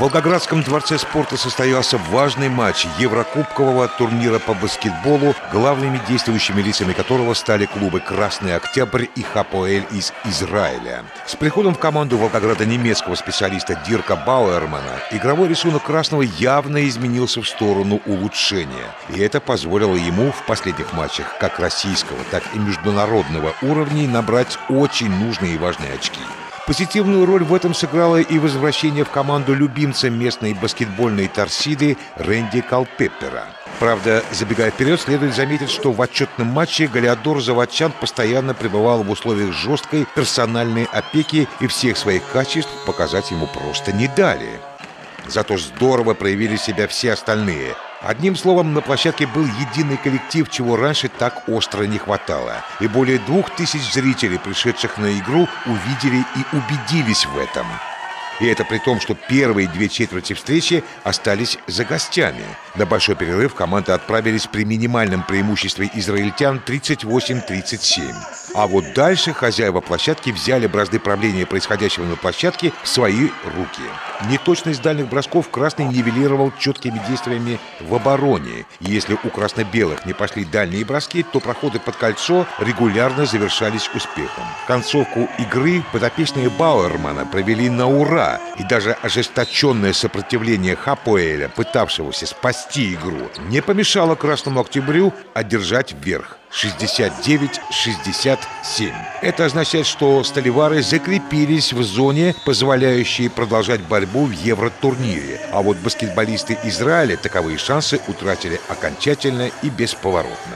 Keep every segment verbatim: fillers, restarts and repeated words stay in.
Волгоградском дворце спорта состоялся важный матч Еврокубкового турнира по баскетболу, главными действующими лицами которого стали клубы «Красный Октябрь» и «Хапоэль» из Израиля. С приходом в команду Волгограда немецкого специалиста Дирка Бауэрмана игровой рисунок «Красного» явно изменился в сторону улучшения. И это позволило ему в последних матчах как российского, так и международного уровней набрать очень нужные и важные очки. Позитивную роль в этом сыграло и возвращение в команду любимца местной баскетбольной торсиды Рэнди Калпеппера. Правда, забегая вперед, следует заметить, что в отчетном матче Галиадор Заводчан постоянно пребывал в условиях жесткой персональной опеки и всех своих качеств показать ему просто не дали. Зато здорово проявили себя все остальные. Одним словом, на площадке был единый коллектив, чего раньше так остро не хватало. И более двух тысяч зрителей, пришедших на игру, увидели и убедились в этом. И это при том, что первые две четверти встречи остались за гостями. На большой перерыв команды отправились при минимальном преимуществе израильтян тридцать восемь тридцать семь. А вот дальше хозяева площадки взяли бразды правления происходящего на площадке в свои руки. Неточность дальних бросков красный нивелировал четкими действиями в обороне. И если у красно-белых не пошли дальние броски, то проходы под кольцо регулярно завершались успехом. Концовку игры подопечные Бауэрмана провели на ура. И даже ожесточенное сопротивление Хапоэля, пытавшегося спасти игру, не помешало Красному Октябрю одержать верх. шестьдесят девять шестьдесят семь. Это означает, что сталевары закрепились в зоне, позволяющей продолжать борьбу в евротурнире. А вот баскетболисты Израиля таковые шансы утратили окончательно и бесповоротно.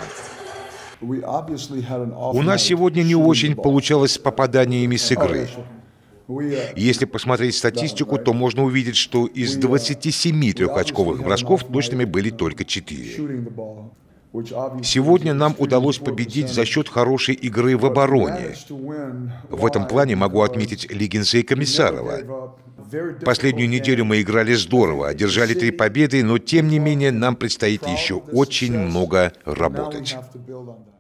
У нас сегодня не очень получалось с попаданиями с игры. Если посмотреть статистику, то можно увидеть, что из двадцати семи трехочковых бросков точными были только четыре. Сегодня нам удалось победить за счет хорошей игры в обороне. В этом плане могу отметить Лиггинса и Комиссарова. Последнюю неделю мы играли здорово, одержали три победы, но тем не менее нам предстоит еще очень много работать.